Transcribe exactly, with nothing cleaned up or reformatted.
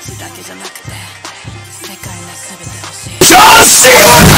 ちだけじゃなくて世界の全て欲しい。